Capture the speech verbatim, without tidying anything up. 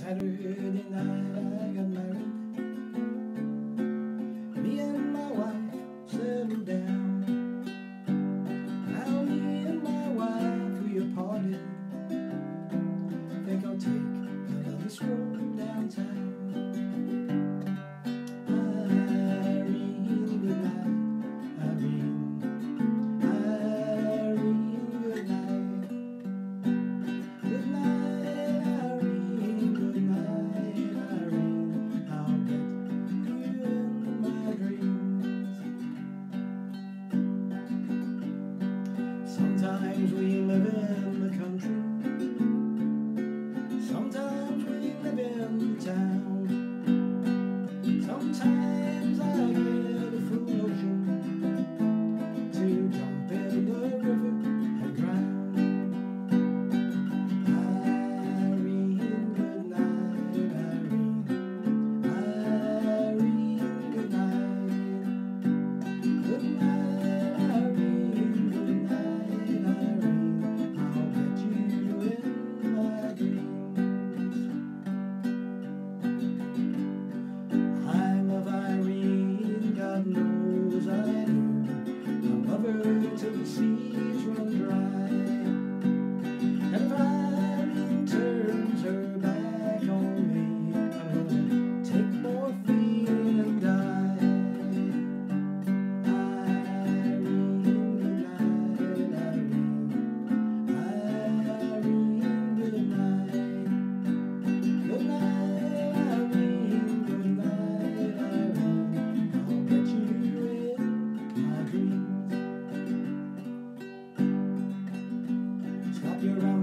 Saturday night I got married. Me and my wife settled down. Now me and my wife, we are parted. Think I'll take another stroll downtown. Irene, good night. Irene, Irene, good night. Good night, Irene, good night, Irene. I'll get you in my dreams. Sometimes we live in the country, sometimes we live in the town. Sometimes I get a full notion to jump in the river and drown. Irene, good night, Irene. Irene, good night. Good night, Irene, good night, Irene. I'll get you in my dreams. I love Irene, God knows I do. I love her till the seas run dry. And if Irene turns her back on me, I'm gonna take morphine and die. Irene, good night, Irene. Irene, good night. Good night, Irene, good night, Irene. I'll get you in my dreams. Stop your round